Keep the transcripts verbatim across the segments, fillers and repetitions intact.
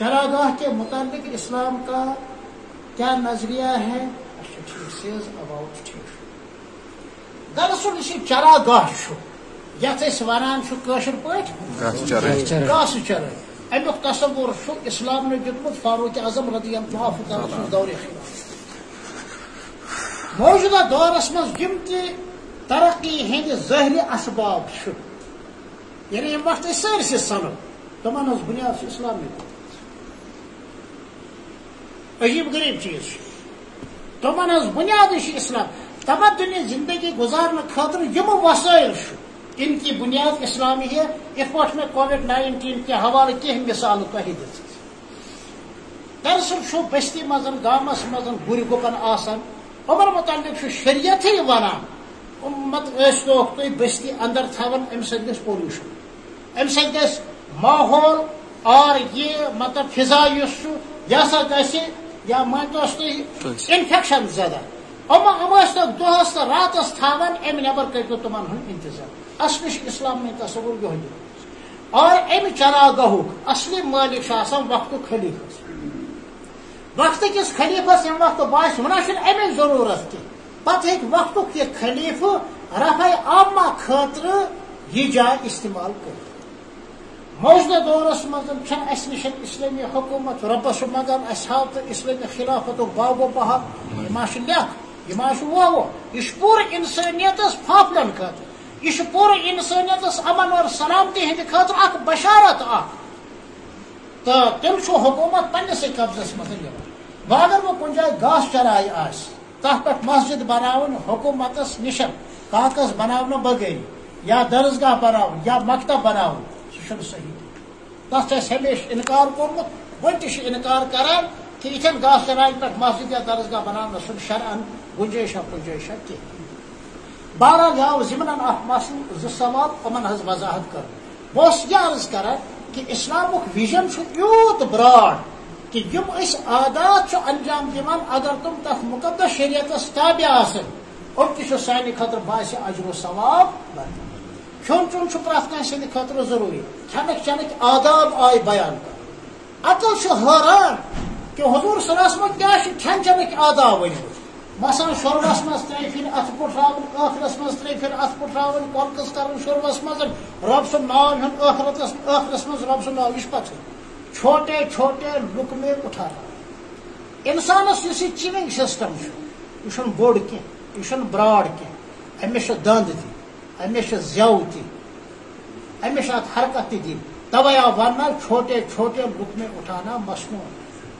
چراگاہ کے متعلق اسلام کا کیا نظریہ ہے؟ اچھا ٹھیک سیز اباؤٹ ٹھیک دراصل یہ چراگاہ یتھ أسۍ ونان چھُ کٲشِر پٲٹھۍ گاسہٕ چرٲے امیُک تصور چھُ اسلام نے دیُتمُت فاروق اعظم رضی اللہ تعالیٰ سٕنٛز دورِ خلاف موجودہ دورس منٛز یِم تہِ ترقی ہٕنٛدۍ ظٲہری اسباب چھِ یعنی ییٚمہِ وقتہٕ أسۍ سٲرسٕے سنو تِمن ہٕنٛز بُنیاد چھِ اسلامٕے عجیب غریب چیز تمن ہز بنیاد اسلام تمدنی زندگی گزارنے خاطر یم وسائل ان کی بنیاد اسلامی ہے ات پہ میں کووڈ نائنٹین کے حوالے کی مثال تہ دس دراصل بستی مزن گامس مزن گر گپن آسان عمر متعلق شریعت ونان مت ثوک تھی بستی اندر تھوان ام سی گھس پولوشن ام سی گھس ماحول اور یہ مطلب فضا اس یہ سا گھس یا مانتوس تھی انفیکشن زیادہ ام ام تک دہس تو راتس تھوان ام نبر کرو تمن ہند انتظام اصل اسلام میں تصور یہ اور ام چراگاہ اصلی مالک وقت خلیفس وقت کس خلیفس ام وقت باس ونان امچ ضرورت کی پتہ ہیک وقت یہ خلیفہ رفع عامہ خاطر یہ جائے استعمال کر موجودہ دورس مزن اس نش اسلامی حکومت ربس مگان اس ہاو تو اسلامی خلافت باب و بہا یہ لکھ یہ وہ یہ پور انسانیت پھاپلن خاطر یہ پور انسانیت امن اور سلامتی ہند خاطر اخ بشارت اخ تو تم حکومت پنس قبضس مزن اگر وہ کن جائے گاس چرائے آس تر پہ مسجد بناون حکومتس نشن کاغذ بناؤ بغیر یا درسگاہ بناؤ یا مکتب بناؤ سہ صحیح تس ہمیشہ انکار کورمت ون تہ انکار کران کہ اتن گاس چرائن پہ مسجد یا درسگاہ بنانا سہ شرعن گنجائشہ گنجائشہ کی بہرحال آو ضمن اخ مسئلہ ز سوال امن ہز وضاحت کر بہت یہ عرض کران کہ اسلامک ویژن یوت براڈ کہ یم اس عادات انجام دان اگر تم تک مقدس شریعتس تابع آسن ام تہ سانہ خاطر باعث اجر و ثواب کھون چون پرت کھانا سند خاطر ضروری کھینک چینک آداب آئی بیان کر عقل حیران کہ حضور صلی اللہ علیہ وسلم کیا کھین چینک آداب ورمت مثلا شوربس مز ترے پھر ات پٹھراون ٲخرس مز ترے پھر ات پٹھراون کۄلکس کرن شوربس مز رب سُنٛد ناو ہیوٚن ٲخرتس ٲخرس مز رب سُنٛد ناو یہ پتہ چھوٹے چھوٹے لقمے اٹھانا انسانس اس چیونگ سسٹم یہ بوڑ کی یہ براڈ کی امس دند تہ امس زو تہ امس ات حرکت تہ دن توے آو وننا چھوٹے چھوٹے لقمے اٹھانا مصنوع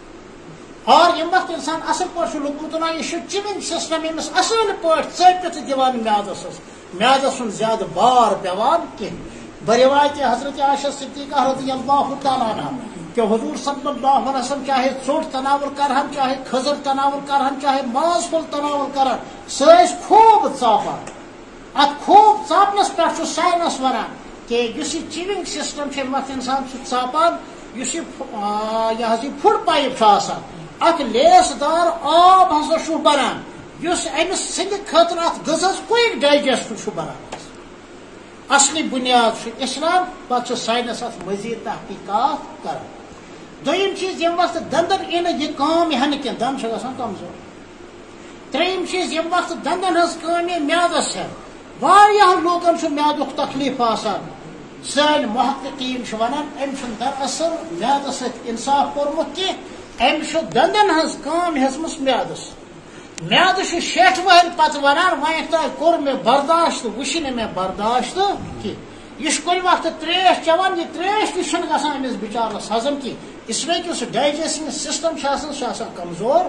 اور یم وقت انسان اصل پہ لقمہ تلان یہ چیونگ سسٹم یمس اصل پہ ژپت دان میادس میادس سن زیادہ بار پیوان کہین بروایت حضرت عائشہ صدیقہ رضی اللہ تعالیٰ عنہ کہ حضور صلی اللہ علیہ وسلم چاہے ژوٹ تناول کرہن چاہے کھزر تناول کرہن چاہے ماز پھول تناول کرہن سہ خوب ژاپان ات خوب ژاپنس پہ سائنس ونان کہ اس چیونگ سسٹم وقت انسان ژاپان اس یہ فوڈ پائپ ات لیس دار آب ہسا بنان اس امس سند خاطر ات غذاس کوئک ڈائجسٹ بنان اصلی بنیاد اسلام پتہ سائنس ات مزید تحقیقات کر دویم چیز یم وقت دندن این یہ کام یہ کی دند گھان کمزور تریم چیز یم وقت دندن ہز کام یہ میادس ہے واریاہ لوکن میادک تکلیف آسان سان محققین ونان ام دراصل میادس ست انصاف کورمت کی ام دندن ہز کام ہزمس میادس میاد شیٹھ وہر پتہ ونان وین تہ کور مے برداشت وش مے برداشت کی یہ کن وقت تریش چوان یہ تریش تہ گھان امس بچارس ہضم کی اس لیے کہ اس ڈائجسٹنگ سسٹم سہ کمزور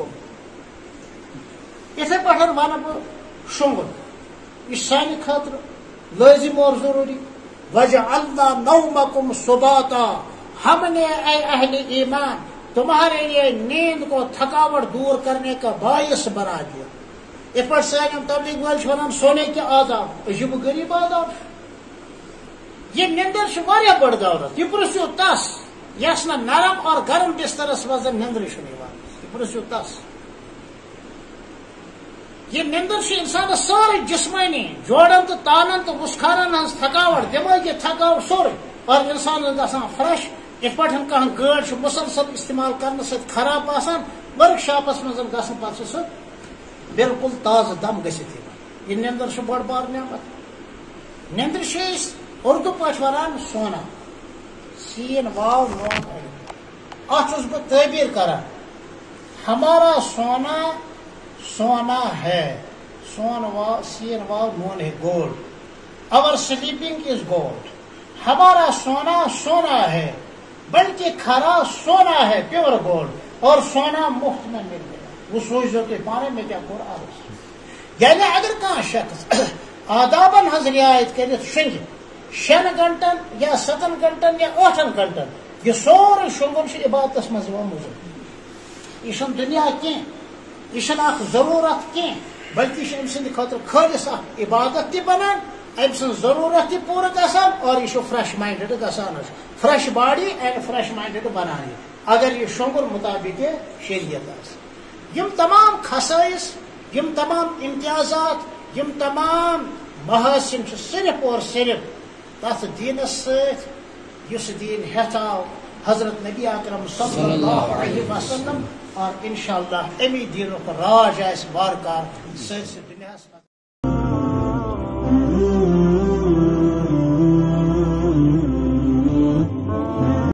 اتھے پہ ون بہ شونگن یہ سانہ خاطر لازم اور ضروری وجعلنا نومکم سباتا ہم نے اے اہل ایمان تمہارے لیے نیند کو تھکاوٹ دور کرنے کا باعث بنا دیا اس پر سالم تبلیغ والے ونان سونے کے آداب عجیب غریب آداب یہ نیندر واریاہ بڑ دولت یہ پرسو تس یس نا نرم اور گرم بسترس مز نیندر یہ پرسو تس یہ نیندر انسان سارے جسمانی جوڑن تو تانن تو مسکھارن ہز تھکاوٹ دماغی تھکاوٹ سورے اور انسان گھان فریش ات پہ کھانا گاڑ مسلسل استعمال کرنے ست خراب آسان ورک شاپس مز گھن پہ سہ بالکل تازہ دم گھت یہ نندر بڑ بار نعمت نندر اردو پہ ونان سونا سین واو نون ات بہ تعبیر کران ہمارا سونا سونا ہے سون واو سین واو نون ہے گولڈ اور سلیپنگ از گولڈ ہمارا سونا سونا ہے بلکہ کھرا سونا ہے پیور گولڈ اور سونا مفت میں مل گیا وہ سوچ دو پانے میں کیا کور عرض یعنی اگر کہاں شخص آدابن ہز رعایت کرت شنگ شن گھنٹن یا ستن گھنٹن یا ٹھن گھنٹن یہ سورے شنگن عبادت مز موجود یہ دنیا کی یہ ضرورت کی بلکہ یہ ام سند خاطر خالص عبادت تہ بنان ام سن ضرورت تہ پور گژھان اور یہ فریش مائنڈڈ گژھان fresh body and fresh minded بنان اگر یہ شنگر مطابق شریعت آس یم تمام خصائص یم تمام امتیازات یم تمام محاسن صرف اور صرف تس دینس ست اس دین ہتھاو حضرت نبی اکرم صلی اللہ علیہ وسلم اور انشاءاللہ امی دینک راج آس وارکار سرس دنیا